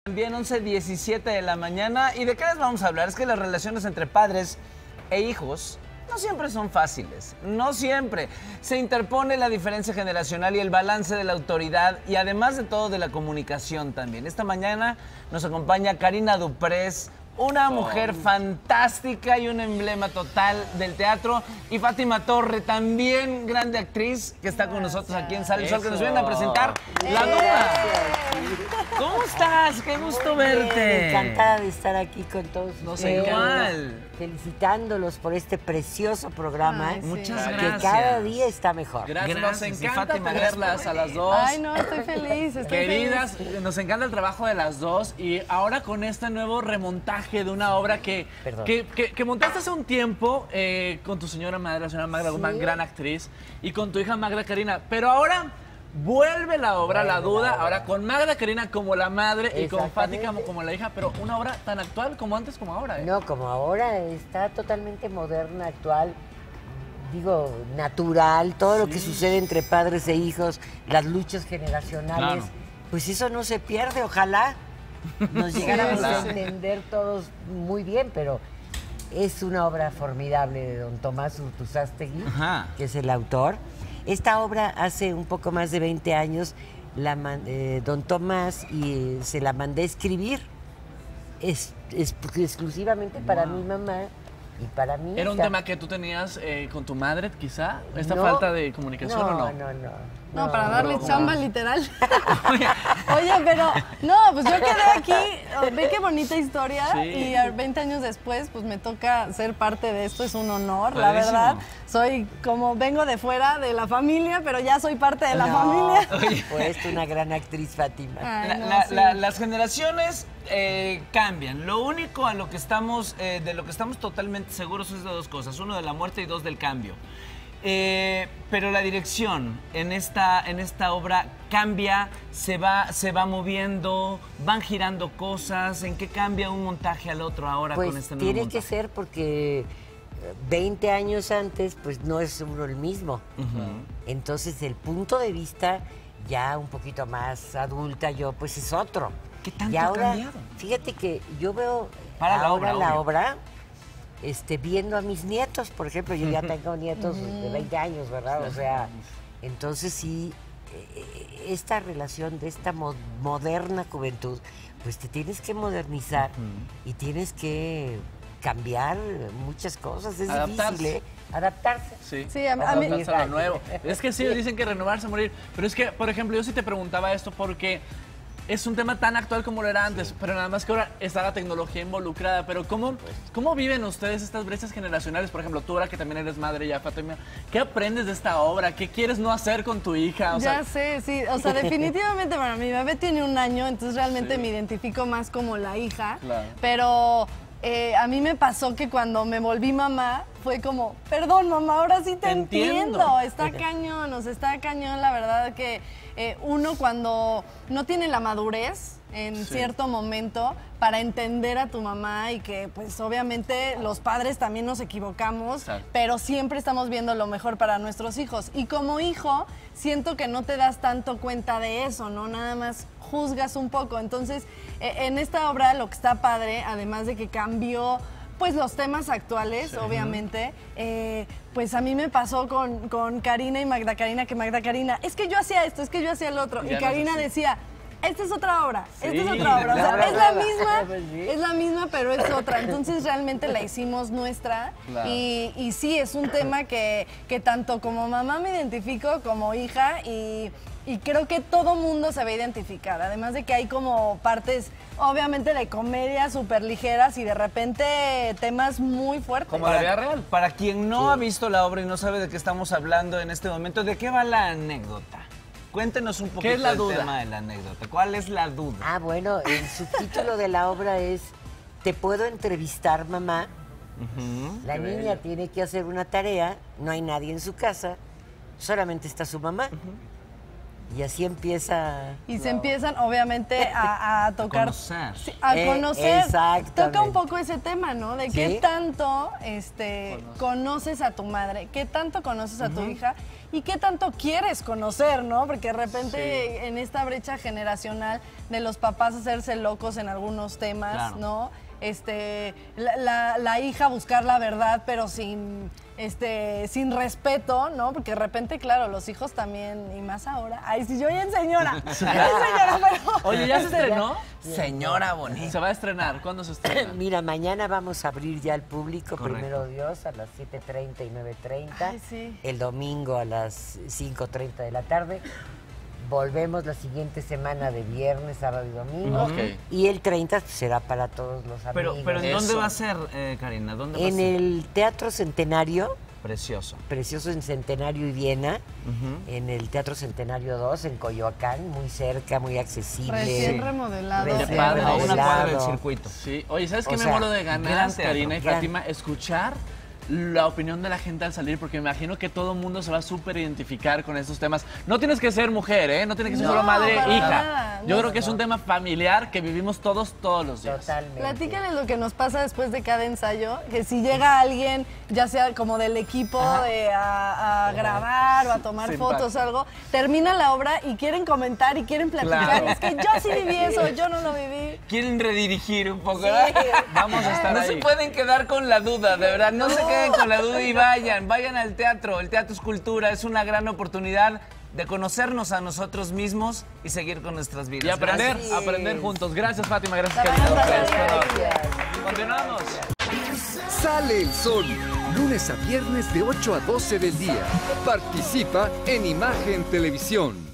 También 11:17 de la mañana. ¿Y de qué les vamos a hablar? Es que las relaciones entre padres e hijos no siempre son fáciles. No siempre. Se interpone la diferencia generacional y el balance de la autoridad y además de todo de la comunicación también. Esta mañana nos acompaña Karina Duprés, una mujer fantástica y un emblema total del teatro. Y Fátima Torre, también grande actriz, que está con nosotros aquí en Sale el Sol, que nos vienen a presentar La Duda. ¿Cómo estás? Qué gusto verte. Encantada de estar aquí con todos ustedes. Igual. Felicitándolos por este precioso programa. Ay, sí. Muchas que gracias. cada día está mejor. Gracias, Gracias. nos Y encanta Fátima, tenerlas a las dos. Ay, no, estoy feliz, Queridas, nos encanta el trabajo de las dos y ahora con este nuevo remontaje de una obra que montaste hace un tiempo con tu señora madre, la señora Magda Guzmán, gran actriz, y con tu hija Magda Karina, pero ahora vuelve la obra, La Duda, ahora con Magda Karina como la madre y con Fátima como la hija, pero una obra tan actual como antes como ahora. No, como ahora está totalmente moderna, actual, digo, natural, todo lo que sucede entre padres e hijos, las luchas generacionales, pues eso no se pierde, ojalá nos llegáramos a entender todos muy bien, pero es una obra formidable de don Tomás Urtuzástegui, que es el autor. Esta obra hace un poco más de 20 años, don Tomás se la mandé a escribir exclusivamente para mi mamá y para mí. ¿Era un tema que tú tenías con tu madre, quizá? ¿Esta falta de comunicación o no? No, para darle chamba, literal. Oye, pero, no, pues yo quedé aquí, ve qué bonita historia, y 20 años después, pues me toca ser parte de esto, es un honor, la verdad. Soy como, vengo de fuera de la familia, pero ya soy parte de la familia. Pues una gran actriz, Fátima. Las generaciones cambian. Lo único a lo que estamos, de lo que estamos totalmente seguros es de dos cosas. Uno, de la muerte, y dos, del cambio. Pero la dirección en esta obra cambia, se va moviendo, van girando cosas. ¿En qué cambia un montaje al otro ahora con este nuevo montaje? Tiene que ser porque 20 años antes, pues no es uno el mismo. Entonces el punto de vista ya un poquito más adulta yo, pues es otro. ¿Qué tanto y ahora, ha cambiado? Fíjate que yo veo Para ahora la obra, obra viendo a mis nietos, por ejemplo, yo ya tengo nietos de 20 años, ¿verdad? O sea, entonces sí, esta relación de esta moderna juventud, pues te tienes que modernizar y tienes que cambiar muchas cosas, es difícil, ¿eh? Adaptarse. Sí, a mí... Adaptarse a lo nuevo. Es que sí, dicen que renovarse, morir, pero es que, por ejemplo, yo sí te preguntaba esto porque es un tema tan actual como lo era antes, pero nada más que ahora está la tecnología involucrada. Pero ¿cómo viven ustedes estas brechas generacionales? Por ejemplo, tú ahora que también eres madre ya, Fátima, ¿qué aprendes de esta obra? ¿Qué quieres no hacer con tu hija? Ya sé, sí. O sea, definitivamente, bueno, mi bebé tiene 1 año, entonces realmente me identifico más como la hija. Claro. Pero a mí me pasó que cuando me volví mamá, fue como, perdón, mamá, ahora sí te entiendo. Está cañón, o sea, está cañón, la verdad que uno cuando no tiene la madurez en cierto momento para entender a tu mamá, y que pues obviamente los padres también nos equivocamos, pero siempre estamos viendo lo mejor para nuestros hijos. Y como hijo, siento que no te das tanto cuenta de eso, ¿no? Nada más juzgas un poco. Entonces, en esta obra lo que está padre, además de que cambió pues los temas actuales, obviamente, pues a mí me pasó con Karina y Magda Karina, que Magda Karina, es que yo hacía esto, es que yo hacía el otro, y Karina decía, esta es otra obra, esta es otra obra, o sea, es la misma, pero es otra. Entonces realmente la hicimos nuestra, y sí, es un tema que tanto como mamá me identifico, como hija, y creo que todo mundo se va a identificar, además de que hay como partes, obviamente, de comedia súper ligeras y de repente temas muy fuertes. Como la vida real. Para quien no ha visto la obra y no sabe de qué estamos hablando en este momento, ¿de qué va la anécdota? Cuéntenos un poquito del tema de la anécdota. ¿Cuál es la duda? Ah, bueno, el subtítulo de la obra es ¿Te puedo entrevistar, mamá? La niña tiene que hacer una tarea, no hay nadie en su casa, solamente está su mamá. Y así empieza... Y se empiezan, obviamente, a tocar... Conocer. Sí, a conocer. Exactamente. Toca un poco ese tema, ¿no? De qué tanto conoces a tu madre, qué tanto conoces a tu hija, y qué tanto quieres conocer, ¿no? Porque de repente en esta brecha generacional de los papás hacerse locos en algunos temas, ¿no? La hija buscar la verdad, pero sin respeto, ¿no? Porque de repente, claro, los hijos también, y más ahora. Ay, si yo ya en señora. Pero... Oye, ¿ya se estrenó? Señora bonita. Se va a estrenar. ¿Cuándo se estrena? Mira, mañana vamos a abrir ya al público, Correcto. primero Dios, a las 7:30 y 9:30. Ay, sí. El domingo a las 5:30 de la tarde. Volvemos la siguiente semana de viernes, sábado y domingo. Ok. Y el 30 será para todos los amigos. Pero ¿en dónde va a ser, Karina? ¿Dónde va a En ser? el Teatro Centenario. Precioso. Precioso en Centenario y Viena, en el Teatro Centenario 2, en Coyoacán, muy cerca, muy accesible. Recién remodelado. Recién Qué padre, A una remodelado. cuadra del circuito. Sí. Oye, ¿sabes qué O me sea, muero de ganas, gran teatro, Karina y gran. Fátima? Escuchar la opinión de la gente al salir, porque me imagino que todo el mundo se va a súper identificar con estos temas. No tienes que ser mujer, ¿eh? No tienes que ser solo madre para e hija. nada. Yo No, creo que es un tema familiar que vivimos todos los días. Totalmente. Platícales lo que nos pasa después de cada ensayo, que si llega alguien, ya sea como del equipo a grabar o a tomar fotos o algo, termina la obra y quieren comentar y quieren platicar. Claro. Es que yo sí viví eso, yo no lo viví. Quieren redirigir un poco, Sí. ¿verdad? Vamos a estar No ahí. se pueden quedar con la duda, de verdad. No se queden con la duda y vayan al teatro. El teatro es cultura, es una gran oportunidad de conocernos a nosotros mismos y seguir con nuestras vidas. Y aprender, Así aprender es. juntos. Gracias, Fátima. Gracias, Gracias, Karina. gracias. Continuamos. Sale el sol, lunes a viernes de 8 a 12 del día. Participa en Imagen Televisión.